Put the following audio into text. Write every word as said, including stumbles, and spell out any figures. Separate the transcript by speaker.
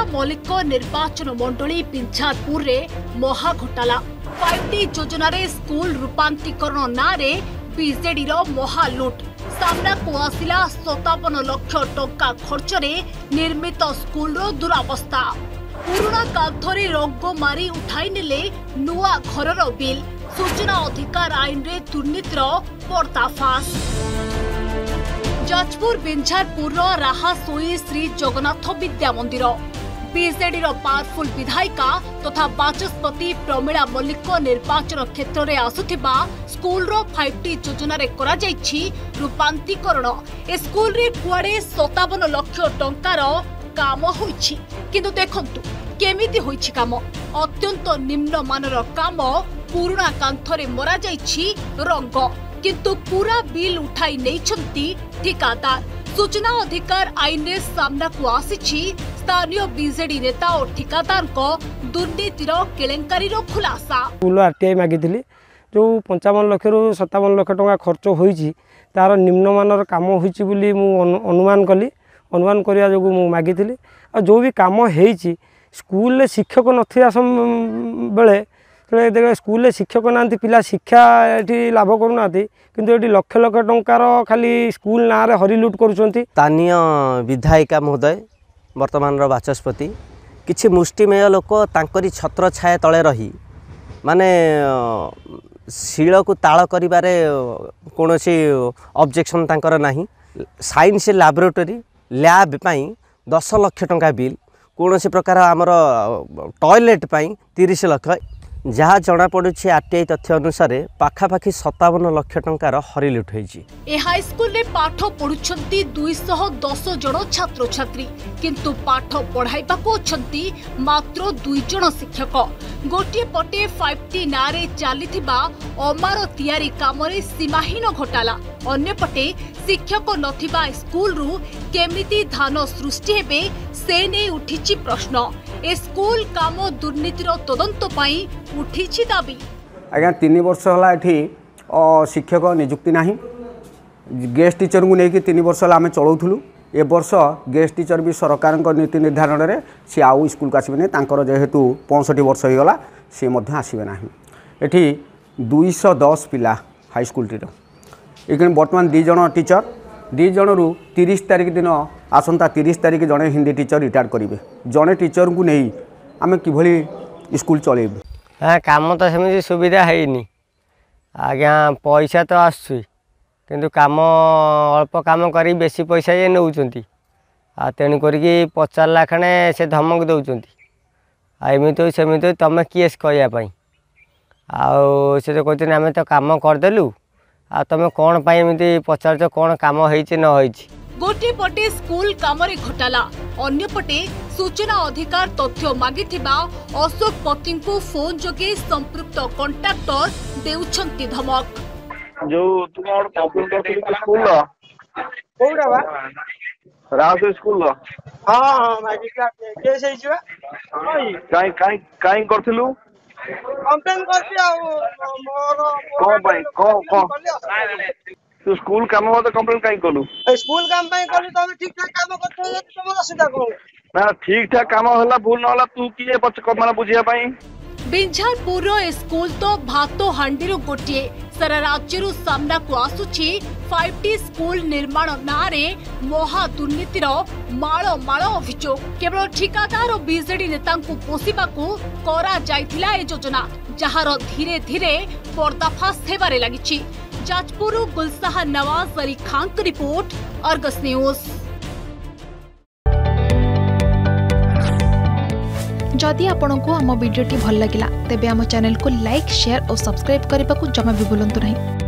Speaker 1: प्रमिला मल्लिक निर्वाचन मंडली पिंछारपुर रे महा घोटाला फाइव टी योजना रे स्कूल रूपांतरीकरण नारे बीजेडी रो महालुट सामना को आसिला सतावन लाख टंका खर्च रे निर्मित स्कूल रो दुरावस्था पुराना कांथरे रंग मारी उठाई नेले नुआ घरर बिल सूचना अधिकार आईन रे दुर्नीतिर पर्दाफाश जाजपुर बिंझारपुर राहासोई श्री जगन्नाथ विद्या मंदिर बीजेडी पावरफुल विधायिका तथा बाचस्पति प्रमिला मल्लिक निर्वाचन क्षेत्र में आसुथिबा स्कूल रो फाइव टी योजना रे करा जाइछि रूपांतरीकरण ए स्कूल रे कुआडे सतावन लाख टंकार काम होइछि किंतु देखंतु केमिति होइछि काम अत्यंत निम्न मानर काम पुराना कांथरे मरा जाइछि रंग किंतु पूरा बिल उठाई नैछंती ठिकादार सूचना अधिकार आईन रे सामना को आसीछि स्थानीय बीजेडी नेता और ठिकादार को दुर्नीतिर केलेंकारी रो खुलासा
Speaker 2: स्कूल आरटीआई मागिथिली जो पंचावन लाख रु सत्तावन लाख टंका खर्च होइछि तार निम्नमानर काम होइछि बोली मु अनुमान कली अनुमान करिया जो मु मागिथिली आ जो भी काम हेइछि स्कूल रे शिक्षक नथिया बेले स्कूल शिक्षक ना पिला शिक्षा ये लाभ करूना किंतु ये लक्ष लक्ष टंकार खाली स्कूल ना रे हरिलुट करुँच
Speaker 3: स्थानीय विधायिका महोदय वर्तमान बाचस्पति किछि मुष्टिमेय लोक तांकरी छत्र छाया तले रही माने शिल को ताल करिबारे कोनोसी ऑब्जेक्शन तांकर नाही साइंस लैबोरेटरी लैब पई दस लाख टंका बिल कोनोसी प्रकार आमर टॉयलेट पई तीस लाख जहाँ जना पड़ुछि आरटीआई तथ्य अनुसार पाखापाखि सतावन लाख टंकार हरिलुट होइछि।
Speaker 1: ए हाई स्कूल रे पाठ पढुछंती दुई सौ दस जन छात्र छात्री किंतु पाठ पढ़ाइबा को अछंती मात्र दुई जन शिक्षक गोटे पटे फाइव टी नारे चलीथिबा अमार तैयारी काम रे सीमाहीन घोटाला अन्य पटे शिक्षक नथिबा स्कूल रु केमिति धान सृष्टि हेबे से ने उठिछि प्रश्न ए स्कूल काम दुर्नीतिर तदंत पई उठिछि दाबी।
Speaker 4: आज्ञा तीन वर्ष होला एठी शिक्षक नियुक्ति नाही गेस्ट टीचर को लेकिन तीन वर्ष आम चलाऊलु ए वर्ष गेस्ट टीचर भी सरकार नीति निर्धारण में सी आउ स्कूल को आसबे तांकर जेहेतु पैंसठ वर्ष हो गला सी मध्य आसबे नाही एठी दुई सौ दस पिला हाई स्कूल टीर ये बर्तमान दी जन टीचर दी जन रु तीस तारिख दिन आसंता तीस तारिख जड़े हिंदी टीचर रिटायर करेंगे जड़े टीचर को नहीं आम कि स्कूल चलेबू।
Speaker 5: हाँ काम तो सेमती सुविधा है आज्ञा पैसा तो आसुई किंतु काम अल्प काम कर बेसी पैसा ये नौ तेणुक पचारा खणे से धमक दौरान आमती सेमती तुम केस कहवाई आउ से तो कहते आम तो कम करदेलु आ तुम कौन पाई पचार कौन काम होइछि न होइछि।
Speaker 1: गोटे पटे स्कूल कामरे घोटाला अन्य पटे सूचना अधिकार तथ्य मागिथिबा अशोक पति को फोन जोगे संपृक्त कॉन्ट्रैक्टर देउछंती धमक
Speaker 6: जो तुम और कंप्लेंट करथिल स्कूल लो कोडा बा रास स्कूल लो हां हां मैजिस्ट्रेट केस है छुआ काई काई काई करथिलु कंप्लेंट करथि आ मोर को भाई को को तू स्कूल काम हो तो कंप्लेंट काई कलु स्कूल काम पाई कलु तमे ठीक ठाक काम करथो जे तुम असुविधा को ना ठीक ठाक काम होला भूल न होला तू किए बच माने बुझिया पाई
Speaker 1: बिंझारपुर स्कूल तो भातो हांडीरो गोटे सारा राज्य सामना को आसुछि फाइव टी स्कूल निर्माण नारे महा दुर्नीतिर माळ माळ अभियोग केवल ठिकादार और बीजेडी नेता पोषिबा को करा जाइथिला ए योजना जहार धीरे धीरे पर्दाफाश हेबारे लागिछि। जाजपुर गुलसाहा नवाज अली खान की रिपोर्ट अर्गस न्यूज।
Speaker 7: जदि आपंक आम भिडी भल लगा तेब आम चैनल को लाइक शेयर और सब्सक्राइब करने को जमा भी भूलु नहीं।